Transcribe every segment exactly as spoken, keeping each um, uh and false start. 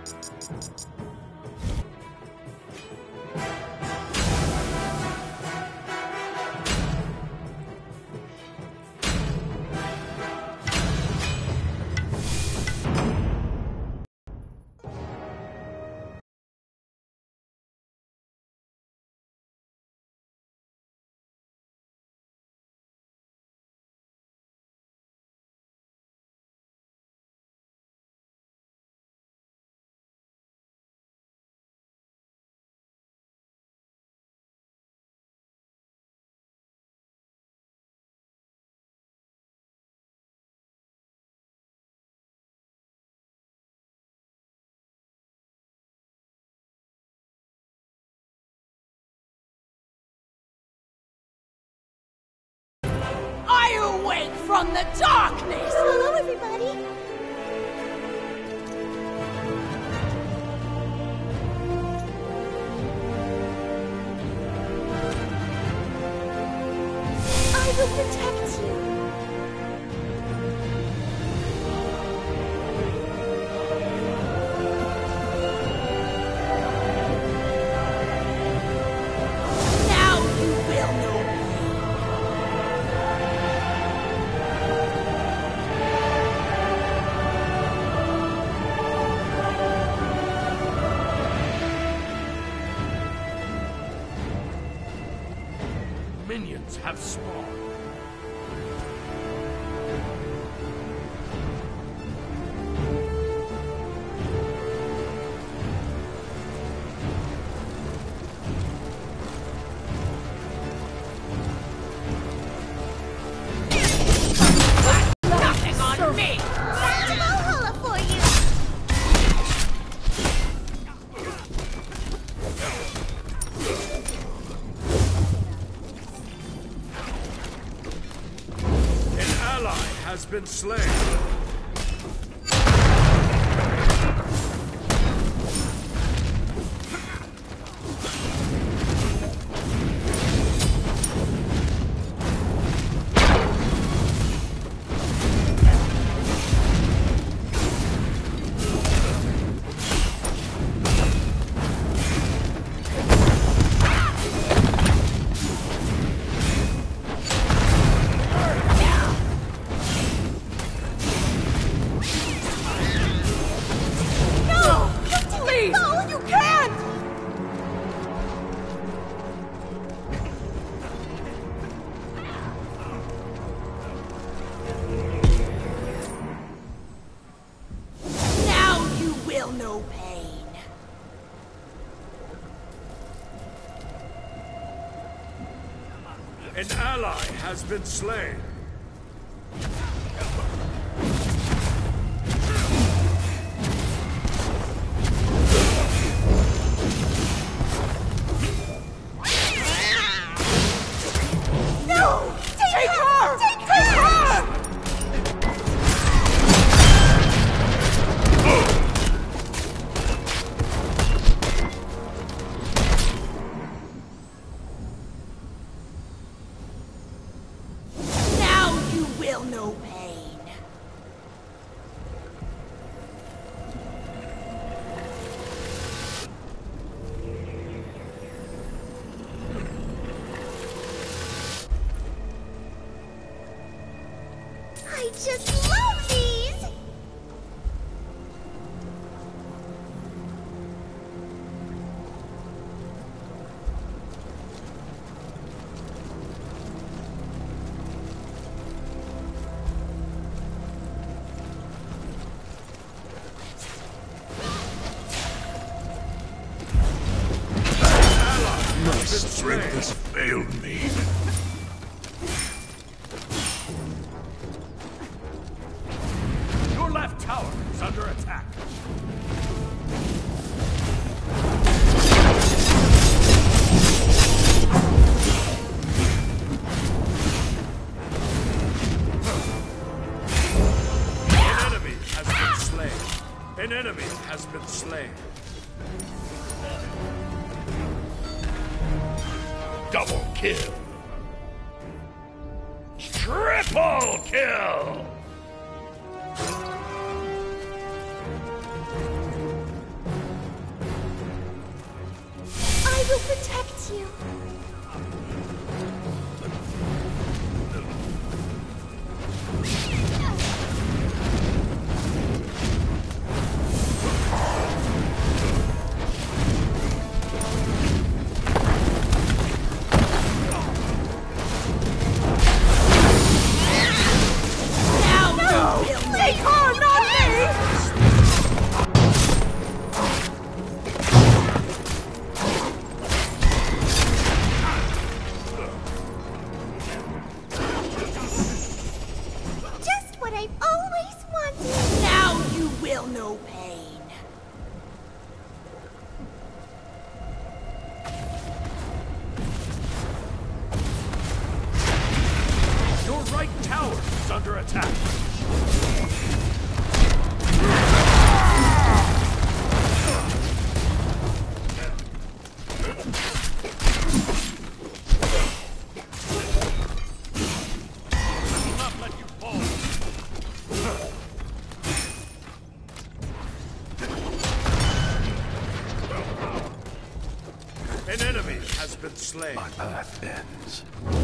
I awake from the darkness! Hello, everybody! I will protect you! Now you will know me! Minions have spawned. Nothing on me! Valhalla for you! An ally has been slain. No! Please! No, You can't! Now you will know pain. An ally has been slain. No! Take, her! Take her! Now you will know pain. I just love these! My strength has failed me. Your left tower is under attack. An enemy has been slain. An enemy has been slain. Double kill. Triple kill. will protect you. Take her, not me! Just what I've always wanted. Now you will know pain. Your right tower is under attack. I will not let you fall. An enemy has been slain. My path ends.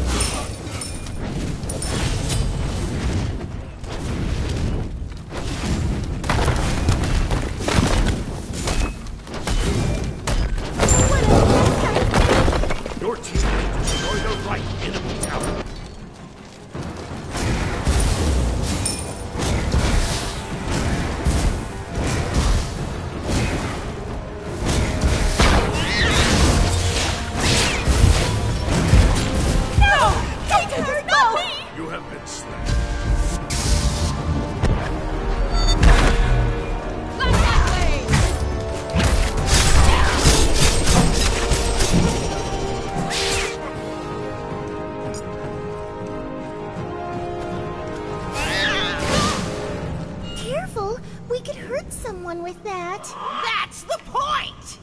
Your team will destroy the right enemy tower. No! Take her, not me! You have been slain. Not that way! Careful, we could hurt someone with that. That's the point!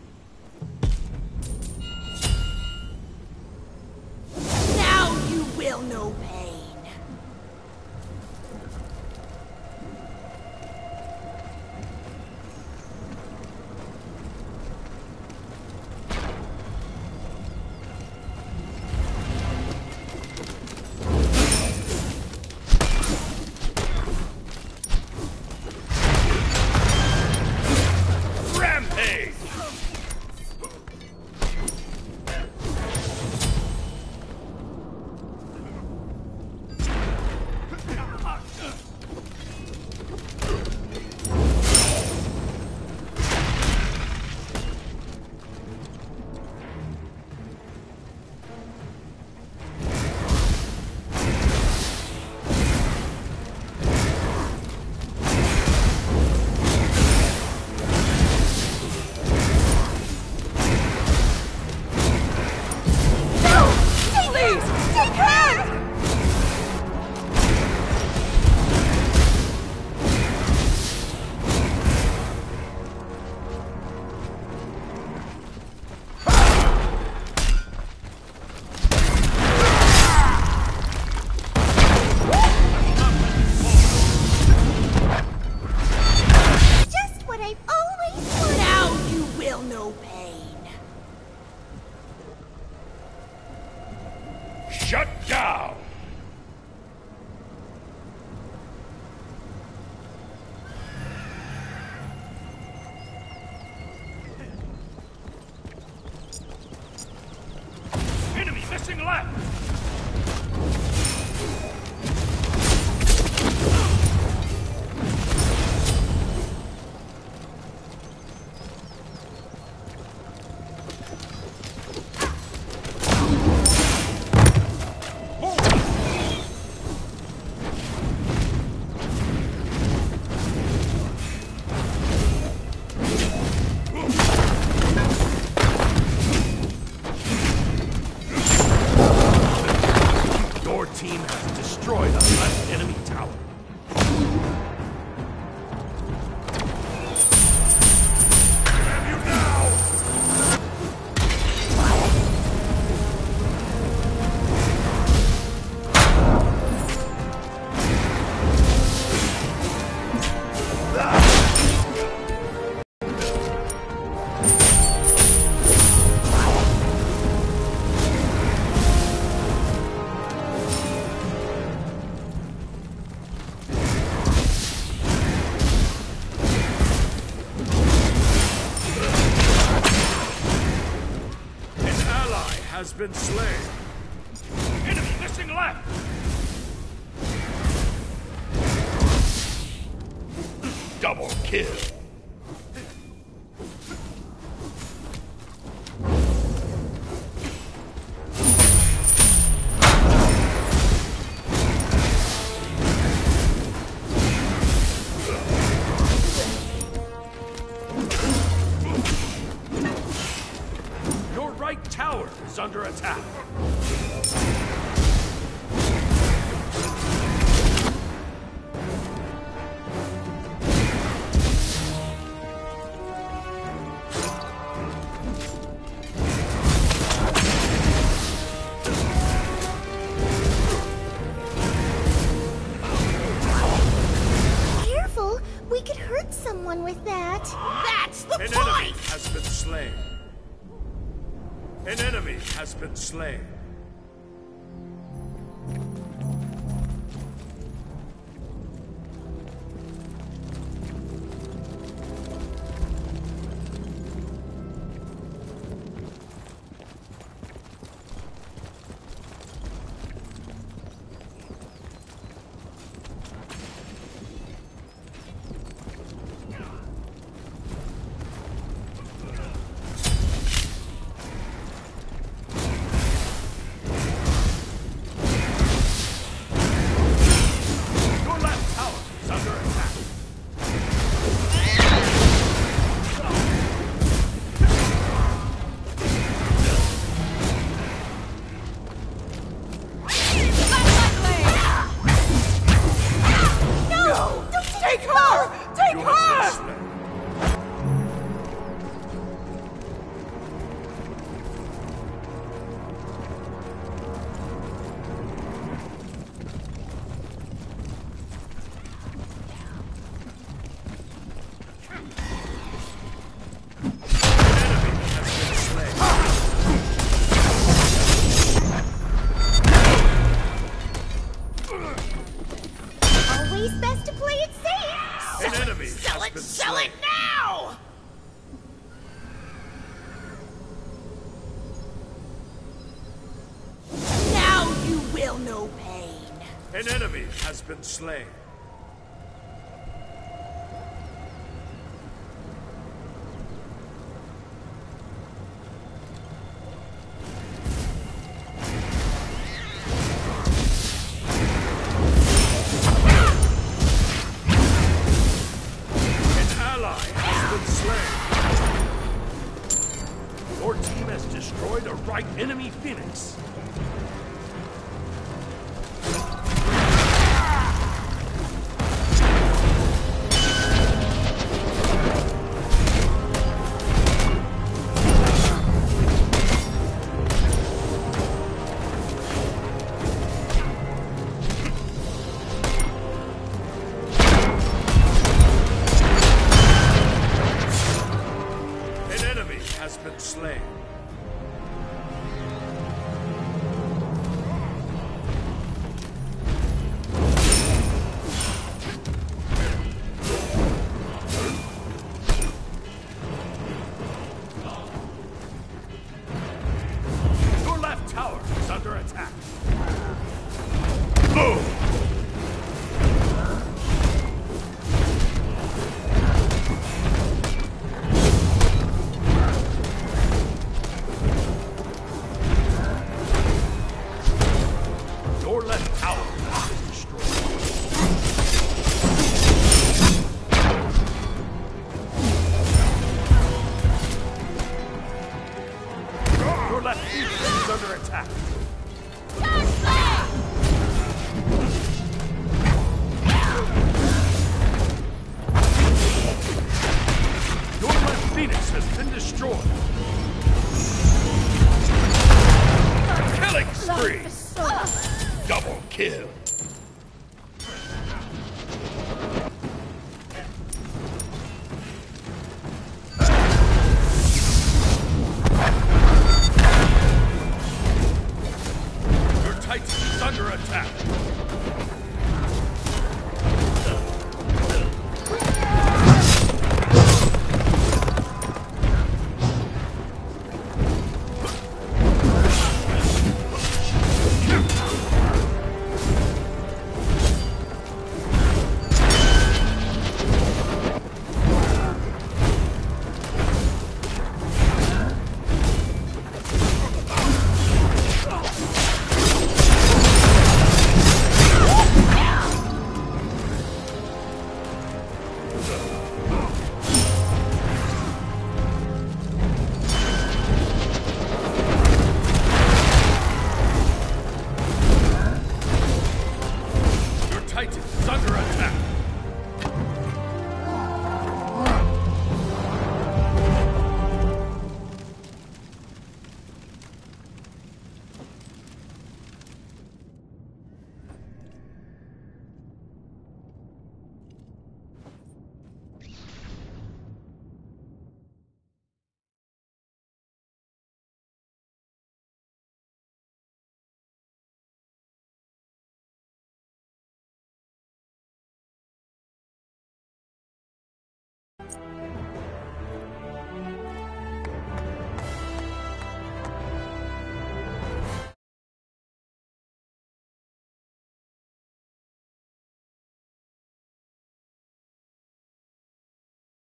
Now you will know pain. Rampage! has been slain. Enemy missing left. Double kill. Your right tower is under attack. Careful! We could hurt someone with that. That's the An point! enemy has been slain. An enemy has been slain. Your left tower is under attack. No! Don't take her! Take You have her! been slain. An enemy has been slain. Always best to play it safe. An enemy Sell has it, been sell slain. it now! Now you will know pain. An enemy has been slain. An ally has been slain. Your team has destroyed a right enemy Phoenix. An enemy has been slain. Your left tower is under attack. Boom! Your left tower has been destroyed. Your left Phoenix is under attack. Your left Phoenix has been destroyed. Killing spree! Double kill. Your Titan is under attack. Your Titan is under attack.